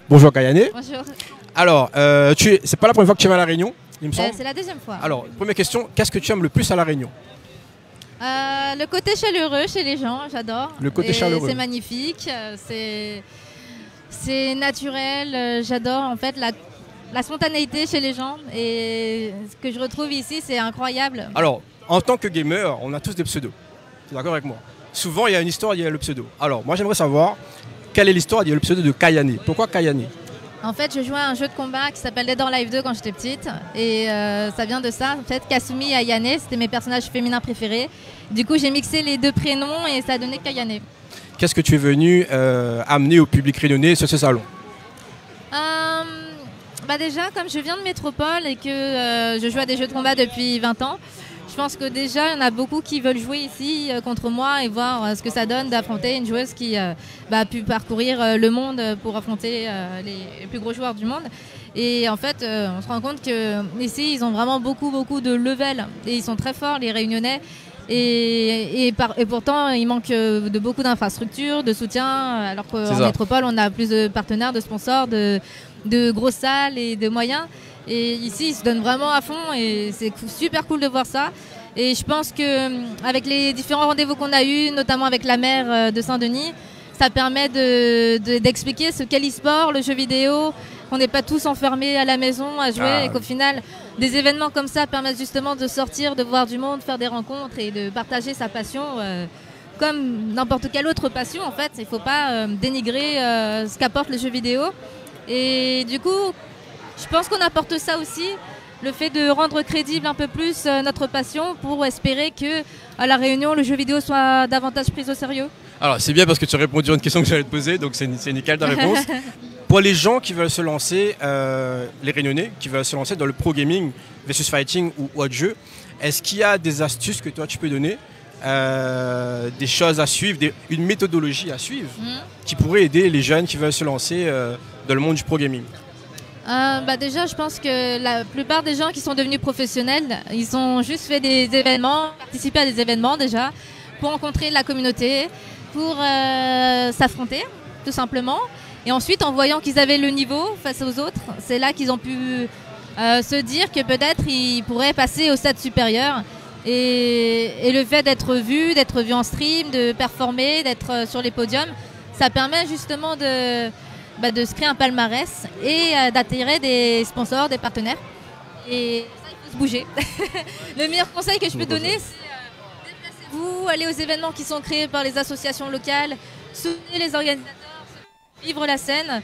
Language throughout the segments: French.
Bonjour Kayane. Bonjour. Alors, c'est pas la première fois que tu vas à La Réunion, il me semble. C'est la deuxième fois. Alors, première question, qu'est-ce que tu aimes le plus à La Réunion? Le côté chaleureux chez les gens, j'adore. Le côté chaleureux. C'est magnifique, c'est naturel, j'adore en fait la spontanéité chez les gens et ce que je retrouve ici c'est incroyable. Alors, en tant que gamer, on a tous des pseudos. Tu es d'accord avec moi? Souvent, il y a une histoire, il y a le pseudo. Alors, moi j'aimerais savoir, quelle est l'histoire, il y a le pseudo de Kayane. Pourquoi Kayane? En fait, je jouais à un jeu de combat qui s'appelle Dead or Alive 2 quand j'étais petite et ça vient de ça. En fait, Kasumi et Ayane, c'était mes personnages féminins préférés. Du coup, j'ai mixé les deux prénoms et ça a donné Kayane. Qu'est-ce que tu es venu amener au public réunionnais sur ce salon? Déjà, comme je viens de métropole et que je joue à des jeux de combat depuis 20 ans, je pense que déjà, il y en a beaucoup qui veulent jouer ici contre moi et voir ce que ça donne d'affronter une joueuse qui a pu parcourir le monde pour affronter les plus gros joueurs du monde. Et en fait, on se rend compte qu'ici, ils ont vraiment beaucoup de level et ils sont très forts, les Réunionnais. Et pourtant, il manque de beaucoup d'infrastructures, de soutien, alors qu'en métropole, on a plus de partenaires, de sponsors, de grosses salles et de moyens. Et ici, ils se donnent vraiment à fond et c'est super cool de voir ça. Et je pense qu'avec les différents rendez-vous qu'on a eus, notamment avec la maire de Saint-Denis, ça permet d'expliquer ce qu'est l'e-sport, le jeu vidéo, qu'on n'est pas tous enfermés à la maison à jouer et qu'au final, des événements comme ça permettent justement de sortir, de voir du monde, faire des rencontres et de partager sa passion comme n'importe quelle autre passion en fait. Il ne faut pas dénigrer ce qu'apporte le jeu vidéo. Et du coup, je pense qu'on apporte ça aussi, le fait de rendre crédible un peu plus notre passion pour espérer qu'à La Réunion, le jeu vidéo soit davantage pris au sérieux. Alors, c'est bien parce que tu as répondu à une question que j'allais te poser, donc c'est nickel ta réponse. Pour les gens qui veulent se lancer, les Réunionnais, qui veulent se lancer dans le pro gaming versus fighting ou autre jeu, est-ce qu'il y a des astuces que toi tu peux donner, des choses à suivre, une méthodologie à suivre qui pourrait aider les jeunes qui veulent se lancer dans le monde du pro gaming? Déjà, je pense que la plupart des gens qui sont devenus professionnels, ils ont juste fait des événements, participé à des événements déjà, pour rencontrer la communauté, pour s'affronter, tout simplement. Et ensuite, en voyant qu'ils avaient le niveau face aux autres, c'est là qu'ils ont pu se dire que peut-être ils pourraient passer au stade supérieur. Et le fait d'être vu en stream, de performer, d'être sur les podiums, ça permet justement de se créer un palmarès et d'attirer des sponsors, des partenaires. Et ça, il faut se bouger. Le meilleur conseil que je peux donner, c'est déplacez-vous, allez aux événements qui sont créés par les associations locales, soutenez les organisateurs, vivre la scène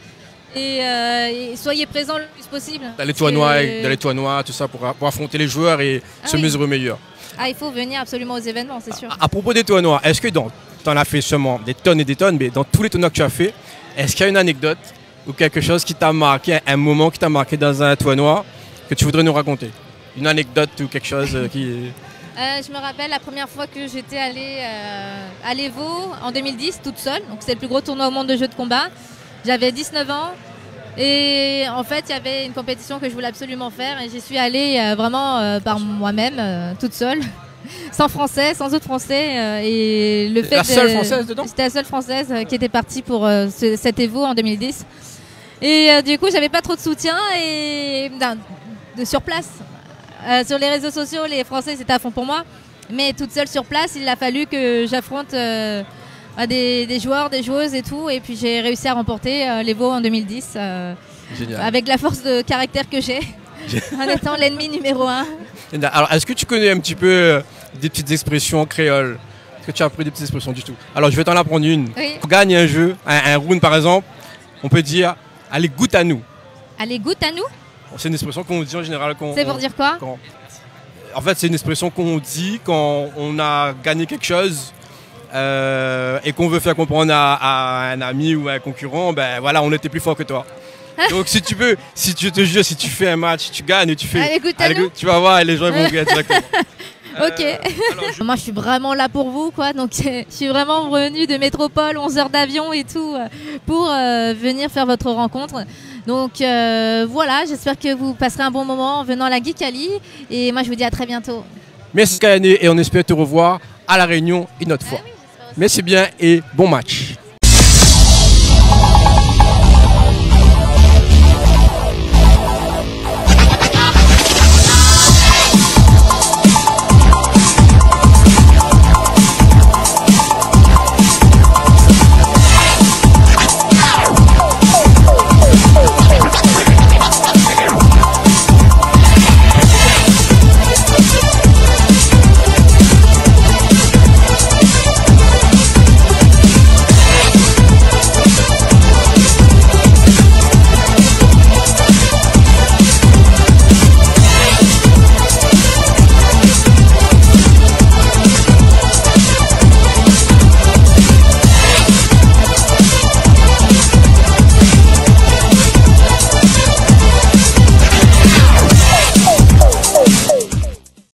et soyez présents le plus possible. Dans les tournois, tout ça, pour affronter les joueurs et se mesurer meilleur. Il faut venir absolument aux événements, c'est sûr. À propos des tournois, est-ce que tu en as fait seulement des tonnes et des tonnes, mais dans tous les tournois que tu as fait, est-ce qu'il y a une anecdote ou quelque chose qui t'a marqué, un moment qui t'a marqué dans un tournoi que tu voudrais nous raconter? Une anecdote ou quelque chose qui... Je me rappelle la première fois que j'étais allée à l'Evo en 2010 toute seule. Donc c'est le plus gros tournoi au monde de jeux de combat. J'avais 19 ans et en fait il y avait une compétition que je voulais absolument faire et j'y suis allée vraiment par moi-même, toute seule. Sans français, sans autre français. Et le fait seule française dedans? C'était la seule française qui était partie pour cet Evo en 2010. Et du coup, j'avais pas trop de soutien sur place. Sur les réseaux sociaux, les Français c'était à fond pour moi. Mais toute seule sur place, il a fallu que j'affronte des joueurs, des joueuses et tout. Et puis j'ai réussi à remporter l'Evo en 2010 avec la force de caractère que j'ai. En étant l'ennemi numéro 1. Alors, est-ce que tu connais un petit peu des petites expressions créoles? Est-ce que tu as appris des petites expressions du tout? Alors, je vais t'en apprendre une. Oui. Pour gagner un jeu, un round par exemple, on peut dire « allez, goûte à nous ». Allez, goûte à nous? C'est une expression qu'on dit en général. C'est pour dire quoi? En fait, c'est une expression qu'on dit quand on a gagné quelque chose et qu'on veut faire comprendre à un ami ou à un concurrent, ben voilà, on était plus fort que toi. Donc si tu veux, si je te jure, si tu fais un match, tu gagnes et tu fais... Allez, goûte à nous. Tu vas voir, les gens vont gagner directement. Ok. Moi, je suis vraiment là pour vous, quoi. Donc, je suis vraiment venue de métropole, 11 heures d'avion et tout, pour venir faire votre rencontre. Donc, voilà, j'espère que vous passerez un bon moment en venant à la Geekaly. Et moi, je vous dis à très bientôt. Merci Kayane et on espère te revoir à La Réunion une autre fois. Oui, merci bien et bon match.